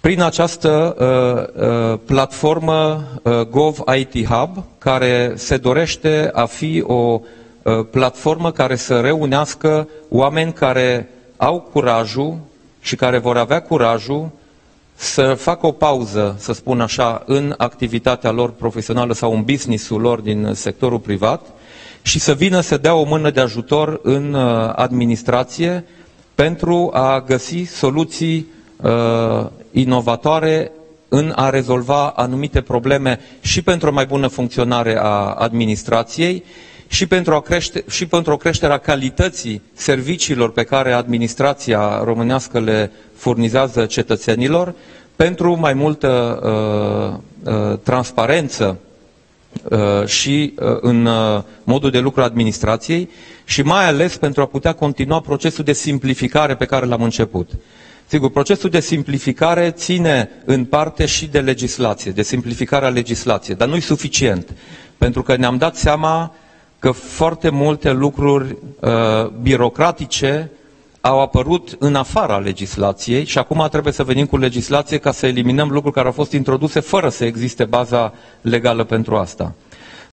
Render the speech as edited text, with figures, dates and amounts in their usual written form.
prin această platformă Gov IT Hub, care se dorește a fi o platformă care să reunească oameni care au curajul și care vor avea curajul să facă o pauză, să spun așa, în activitatea lor profesională sau în business-ul lor din sectorul privat și să vină să dea o mână de ajutor în administrație pentru a găsi soluții inovatoare în a rezolva anumite probleme și pentru o mai bună funcționare a administrației și pentru o creștere a calității serviciilor pe care administrația românească le furnizează cetățenilor, pentru mai multă transparență și în modul de lucru administrației și mai ales pentru a putea continua procesul de simplificare pe care l-am început. Sigur, procesul de simplificare ține în parte și de legislație, de simplificarea legislației, dar nu-i suficient, pentru că ne-am dat seama că foarte multe lucruri birocratice au apărut în afara legislației și acum trebuie să venim cu legislație ca să eliminăm lucruri care au fost introduse fără să existe baza legală pentru asta.